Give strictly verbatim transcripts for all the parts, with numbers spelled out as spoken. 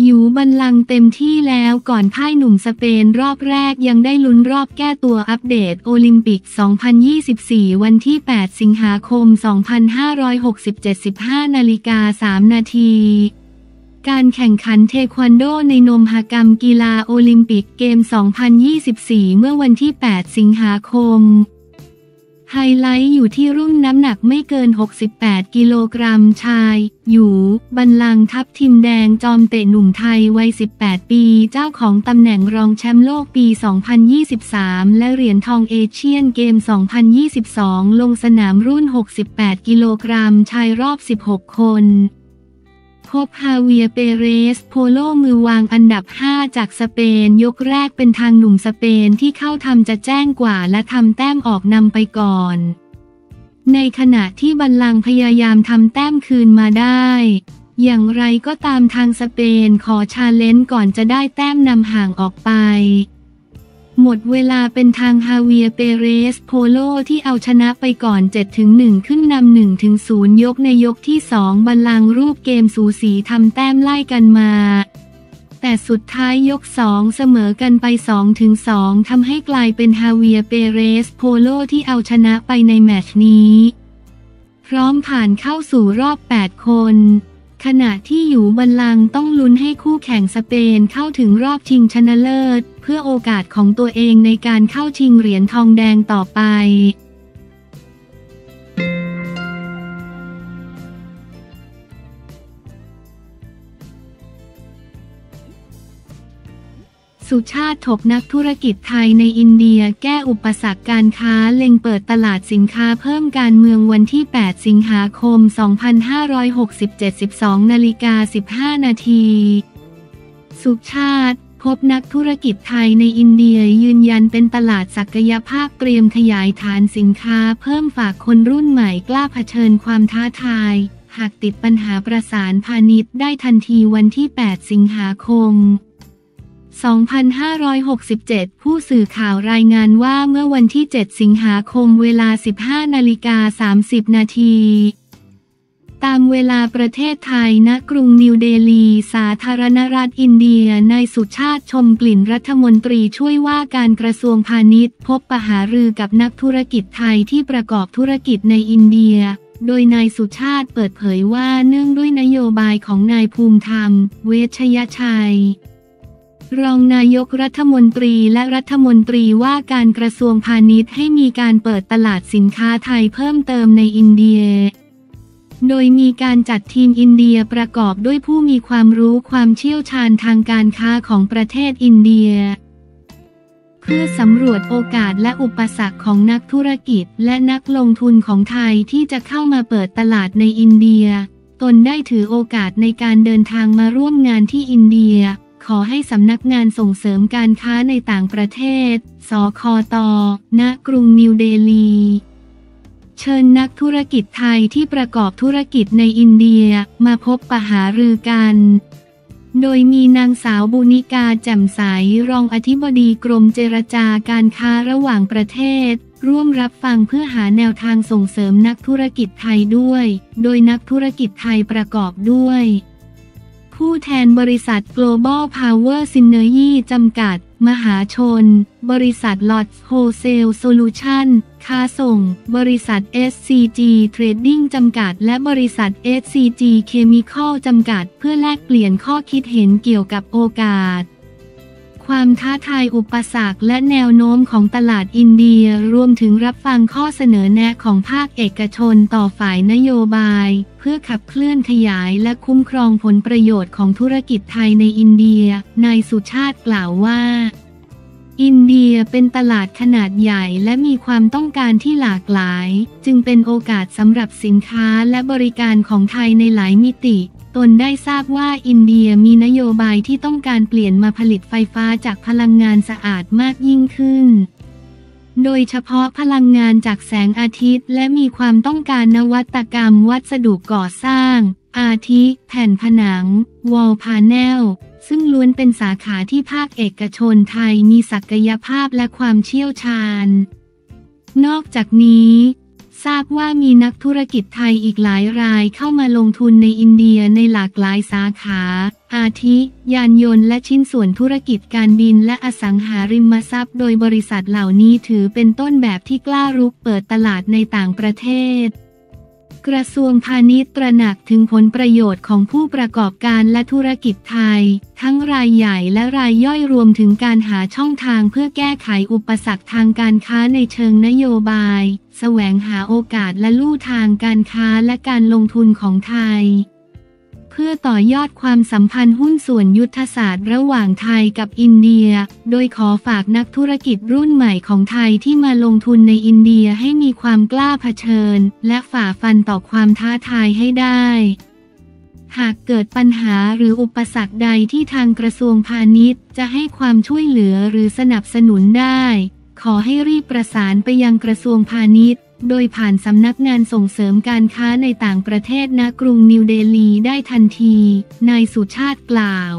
อยู่บัลลังก์เต็มที่แล้วก่อนพ่ายหนุ่มสเปนรอบแรกยังได้ลุ้นรอบแก้ตัวอัปเดตโอลิมปิก สองพันยี่สิบสี่ วันที่ แปด สิงหาคม สองพันห้าร้อยหกสิบเจ็ด สิบห้า นาฬิกา สาม นาทีการแข่งขันเทควันโดในนมหกรรมกีฬาโอลิมปิกเกม สองพันยี่สิบสี่ เมื่อวันที่ แปด สิงหาคมไฮไลท์อยู่ที่รุ่นน้ำหนักไม่เกิน หกสิบแปด กิโลกรัมชายอยู่บัลลังก์ทัพทิมแดงจอมเตะหนุ่มไทยวัย สิบแปด ปีเจ้าของตำแหน่งรองแชมป์โลกปี สองพันยี่สิบสาม และเหรียญทองเอเชียนเกม สองพันยี่สิบสอง ลงสนามรุ่น หกสิบแปด กิโลกรัมชายรอบ สิบหก คนพบฮาเวียเปเรสโพโลมือวางอันดับ ห้า จากสเปนยกแรกเป็นทางหนุ่มสเปนที่เข้าทำจะแจ้งกว่าและทำแต้มออกนำไปก่อนในขณะที่บัลลังก์พยายามทำแต้มคืนมาได้อย่างไรก็ตามทางสเปนขอชาเลนจ์ก่อนจะได้แต้มนำห่างออกไปหมดเวลาเป็นทางฮาเวียเปเรสโพโลที่เอาชนะไปก่อน เจ็ดถึงหนึ่ง ขึ้นนำ หนึ่งถึงศูนย์ ยกในยกที่ สอง บัลลังก์รูปเกมสูสีทำแต้มไล่กันมาแต่สุดท้ายยก สอง เสมอกันไป สองถึงสอง ทำให้กลายเป็นฮาเวียเปเรสโพโลที่เอาชนะไปในแมตช์นี้พร้อมผ่านเข้าสู่รอบ แปด คนขณะที่อยู่บัลลังก์ต้องลุ้นให้คู่แข่งสเปนเข้าถึงรอบชิงชนะเลิศเพื่อโอกาสของตัวเองในการเข้าชิงเหรียญทองแดงต่อไปสุชาติถกนักธุรกิจไทยในอินเดียแก้อุปสรรคการค้าเล็งเปิดตลาดสินค้าเพิ่มการเมืองวันที่ แปด สิงหาคม สองพันห้าร้อยหกสิบเจ็ด สิบสอง นาฬิกา สิบห้า นาทีสุชาติพบนักธุรกิจไทยในอินเดียยืนยันเป็นตลาดศักยภาพเตรียมขยายฐานสินค้าเพิ่มฝากคนรุ่นใหม่กล้าเผชิญความท้าทายหากติดปัญหาประสานพาณิชย์ได้ทันทีวันที่ แปด สิงหาคมสองพันห้าร้อยหกสิบเจ็ด ผู้สื่อข่าวรายงานว่าเมื่อวันที่ เจ็ด สิงหาคมเวลา สิบห้า นาฬิกา สามสิบ นาทีตามเวลาประเทศไทยณกรุงนิวเดลีสาธารณรัฐอินเดียนายสุชาติชมกลิ่นรัฐมนตรีช่วยว่าการกระทรวงพาณิชย์พบปะหารือกับนักธุรกิจไทยที่ประกอบธุรกิจในอินเดียโดยนายสุชาติเปิดเผยว่าเนื่องด้วยนโยบายของนายภูมิธรรมเวชยชัยรองนายกรัฐมนตรีและรัฐมนตรีว่าการกระทรวงพาณิชย์ให้มีการเปิดตลาดสินค้าไทยเพิ่มเติมในอินเดียโดยมีการจัดทีมอินเดียประกอบด้วยผู้มีความรู้ความเชี่ยวชาญทางการค้าของประเทศอินเดียเพื่อสำรวจโอกาสและอุปสรรคของนักธุรกิจและนักลงทุนของไทยที่จะเข้ามาเปิดตลาดในอินเดียตนได้ถือโอกาสในการเดินทางมาร่วมงานที่อินเดียขอให้สำนักงานส่งเสริมการค้าในต่างประเทศสคต.ณกรุงนิวเดลีเชิญนักธุรกิจไทยที่ประกอบธุรกิจในอินเดียมาพบปะหารือกันโดยมีนางสาวบุณิกาแจ่มใสรองอธิบดีกรมเจรจาการค้าระหว่างประเทศร่วมรับฟังเพื่อหาแนวทางส่งเสริมนักธุรกิจไทยด้วยโดยนักธุรกิจไทยประกอบด้วยผู้แทนบริษัท Global Power Synergy จำกัดมหาชนบริษัท Lots Wholesale Solution ค้าส่งบริษัท เอส ซี จี Trading จำกัดและบริษัท เอส ซี จี Chemical จำกัดเพื่อแลกเปลี่ยนข้อคิดเห็นเกี่ยวกับโอกาสความท้าทายอุปสรรคและแนวโน้มของตลาดอินเดียรวมถึงรับฟังข้อเสนอแนะของภาคเอกชนต่อฝ่ายนโยบายเพื่อขับเคลื่อนขยายและคุ้มครองผลประโยชน์ของธุรกิจไทยในอินเดียนายสุชาติกล่าวว่าอินเดียเป็นตลาดขนาดใหญ่และมีความต้องการที่หลากหลายจึงเป็นโอกาสสำหรับสินค้าและบริการของไทยในหลายมิติตนได้ทราบว่าอินเดียมีนโยบายที่ต้องการเปลี่ยนมาผลิตไฟฟ้าจากพลังงานสะอาดมากยิ่งขึ้นโดยเฉพาะพลังงานจากแสงอาทิตย์และมีความต้องการนวัตกรรมวัสดุก่อสร้างอาทิแผ่นผนังวอลพาเนลซึ่งล้วนเป็นสาขาที่ภาคเอกชนไทยมีศักยภาพและความเชี่ยวชาญนอกจากนี้ทราบว่ามีนักธุรกิจไทยอีกหลายรายเข้ามาลงทุนในอินเดียในหลากหลายสาขา อาทิ ยานยนต์และชิ้นส่วนธุรกิจการบินและอสังหาริมทรัพย์โดยบริษัทเหล่านี้ถือเป็นต้นแบบที่กล้ารุกเปิดตลาดในต่างประเทศกระทรวงพาณิชย์ตระหนักถึงผลประโยชน์ของผู้ประกอบการและธุรกิจไทยทั้งรายใหญ่และรายย่อยรวมถึงการหาช่องทางเพื่อแก้ไขอุปสรรคทางการค้าในเชิงนโยบายแสวงหาโอกาสและลู่ทางการค้าและการลงทุนของไทยเพื่อต่อยอดความสัมพันธ์หุ้นส่วนยุทธศาสตร์ระหว่างไทยกับอินเดียโดยขอฝากนักธุรกิจรุ่นใหม่ของไทยที่มาลงทุนในอินเดียให้มีความกล้าเผชิญและฝ่าฟันต่อความท้าทายให้ได้หากเกิดปัญหาหรืออุปสรรคใดที่ทางกระทรวงพาณิชย์จะให้ความช่วยเหลือหรือสนับสนุนได้ขอให้รีบประสานไปยังกระทรวงพาณิชย์โดยผ่านสำนักงานส่งเสริมการค้าในต่างประเทศณกรุงนิวเดลีได้ทันทีนายสุชาติกล่าว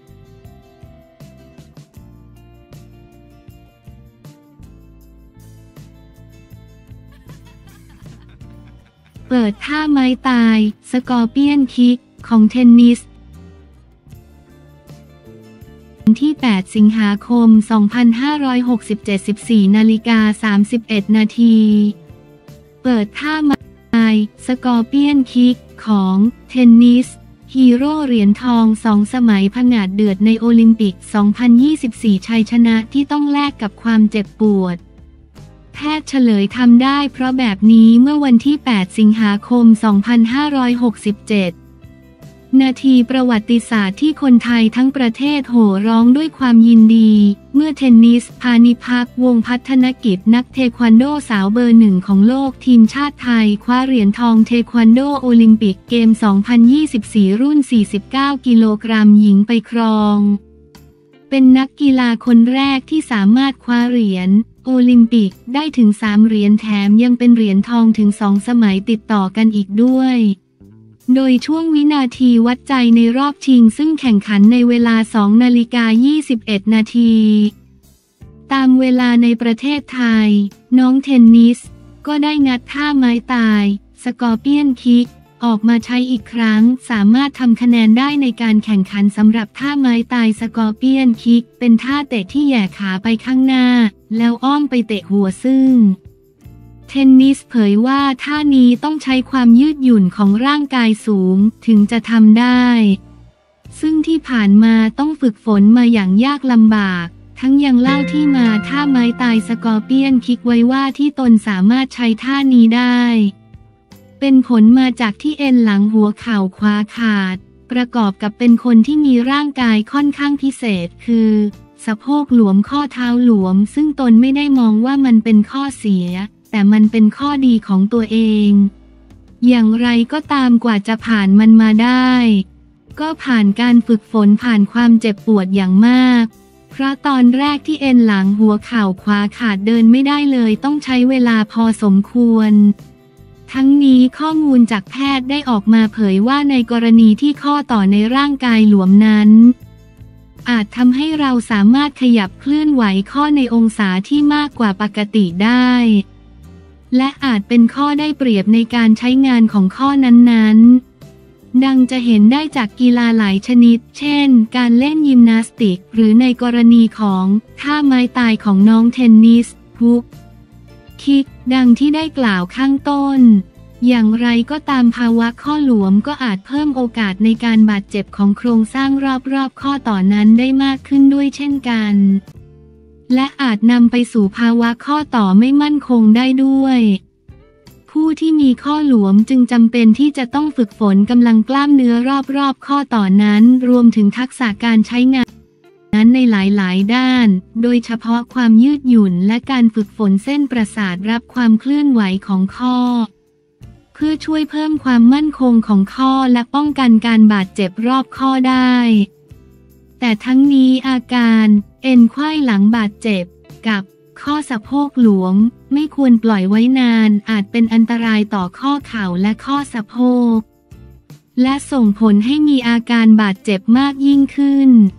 เปิดท่าไม้ตายสกอร์เปียนคิกของเทนนิสที่แปดสิงหาคมสองพันห้าร้อยหกสิบเจ็ด สิบสี่นาฬิกาสามสิบเอ็ดนาทีเปิดท่าไม้สกอร์เปียนคิกของเทนนิสฮีโร่เหรียญทองสองสมัยผงาดเดือดในโอลิมปิก สองพันยี่สิบสี่ ชัยชนะที่ต้องแลกกับความเจ็บปวดแพทย์เฉลยทำได้เพราะแบบนี้เมื่อวันที่แปดสิงหาคมสองพันห้าร้อยหกสิบเจ็ดนาทีประวัติศาสตร์ที่คนไทยทั้งประเทศโห่ร้องด้วยความยินดีเมื่อเทนนิสพานิพักษ์วงศ์พัฒนกิจนักเทควันโดสาวเบอร์หนึ่งของโลกทีมชาติไทยคว้าเหรียญทองเทควันโดโอลิมปิกเกม สองพันยี่สิบสี่ รุ่น สี่สิบเก้า กิโลกรัมหญิงไปครองเป็นนักกีฬาคนแรกที่สามารถคว้าเหรียญโอลิมปิกได้ถึงสามเหรียญแถมยังเป็นเหรียญทองถึงสองสมัยติดต่อกันอีกด้วยโดยช่วงวินาทีวัดใจในรอบชิงซึ่งแข่งขันในเวลา สองนาฬิกายี่สิบเอ็ด นาทีตามเวลาในประเทศไทยน้องเทนนิสก็ได้งัดท่าไม้ตายสกอร์เปียนคิกออกมาใช้อีกครั้งสามารถทำคะแนนได้ในการแข่งขันสำหรับท่าไม้ตายสกอร์เปียนคิกเป็นท่าเตะที่แหย่ขาไปข้างหน้าแล้วอ้อมไปเตะหัวซึ่งเทนนิสเผยว่าท่านี้ต้องใช้ความยืดหยุ่นของร่างกายสูงถึงจะทำได้ซึ่งที่ผ่านมาต้องฝึกฝนมาอย่างยากลำบากทั้งยังเล่าที่มาท่าไม้ตายสกอร์เปียนคิกไว้ว่าที่ตนสามารถใช้ท่านี้ได้เป็นผลมาจากที่เอ็นหลังหัวเข่าขวาขาดประกอบกับเป็นคนที่มีร่างกายค่อนข้างพิเศษคือสะโพกหลวมข้อเท้าหลวมซึ่งตนไม่ได้มองว่ามันเป็นข้อเสียแต่มันเป็นข้อดีของตัวเองอย่างไรก็ตามกว่าจะผ่านมันมาได้ก็ผ่านการฝึกฝนผ่านความเจ็บปวดอย่างมากเพราะตอนแรกที่เอ็นหลังหัวเข่าขวาขาดเดินไม่ได้เลยต้องใช้เวลาพอสมควรทั้งนี้ข้อมูลจากแพทย์ได้ออกมาเผยว่าในกรณีที่ข้อต่อในร่างกายหลวมนั้นอาจทำให้เราสามารถขยับเคลื่อนไหวข้อในองศาที่มากกว่าปกติได้และอาจเป็นข้อได้เปรียบในการใช้งานของข้อนั้นๆดังจะเห็นได้จากกีฬาหลายชนิดเช่นการเล่นยิมนาสติกหรือในกรณีของท่าไม้ตายของน้องเทนนิสฮุกคิกดังที่ได้กล่าวข้างต้นอย่างไรก็ตามภาวะข้อหลวมก็อาจเพิ่มโอกาสในการบาดเจ็บของโครงสร้างรอบๆข้อต่อนั้นได้มากขึ้นด้วยเช่นกันและอาจนำไปสู่ภาวะข้อต่อไม่มั่นคงได้ด้วยผู้ที่มีข้อหลวมจึงจำเป็นที่จะต้องฝึกฝนกำลังกล้ามเนื้อรอบๆข้อต่อนั้นรวมถึงทักษะการใช้งานนั้นในหลายๆด้านโดยเฉพาะความยืดหยุ่นและการฝึกฝนเส้นประสาทรับความเคลื่อนไหวของข้อเพื่อช่วยเพิ่มความมั่นคงของข้อและป้องกันการบาดเจ็บรอบข้อได้แต่ทั้งนี้อาการเอ็นไขว้หลังบาดเจ็บกับข้อสะโพกหลวมไม่ควรปล่อยไว้นานอาจเป็นอันตรายต่อข้อเข่าและข้อสะโพกและส่งผลให้มีอาการบาดเจ็บมากยิ่งขึ้น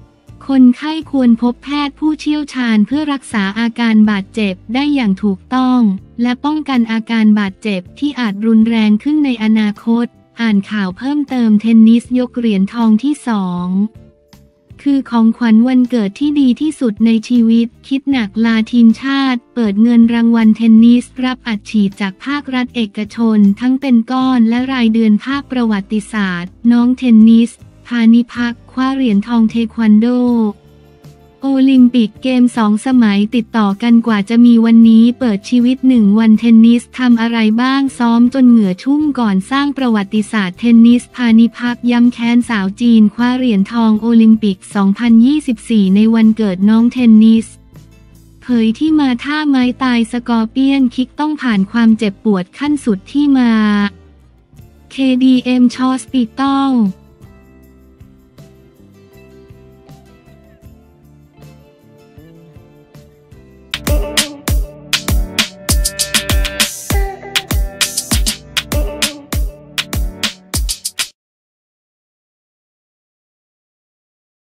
คนไข้ควรพบแพทย์ผู้เชี่ยวชาญเพื่อรักษาอาการบาดเจ็บได้อย่างถูกต้องและป้องกันอาการบาดเจ็บที่อาจรุนแรงขึ้นในอนาคตอ่านข่าวเพิ่มเติมเทนนิสยกเหรียญทองที่สองคือของขวัญวันเกิดที่ดีที่สุดในชีวิตคิดหนักลาทีมชาติเปิดเงินรางวัลเทนนิสรับอัดฉีดจากภาครัฐเอกชนทั้งเป็นก้อนและรายเดือนภาคประวัติศาสตร์น้องเทนนิสพานิพักคว้าเหรียญทองเทควันโดโอลิมปิกเกมสองสมัยติดต่อกันกว่าจะมีวันนี้เปิดชีวิตหนึ่งวันเทนนิสทำอะไรบ้างซ้อมจนเหงื่อชุ่มก่อนสร้างประวัติศาสตร์เทนนิสพานิพักย้ำแค้นสาวจีนคว้าเหรียญทองโอลิมปิก สองพันยี่สิบสี่ ในวันเกิดน้องเทนนิสเผยที่มาท่าไม้ตายสกอร์เปียนคิกต้องผ่านความเจ็บปวดขั้นสุดที่มา เค ดี เอ็ม Hospital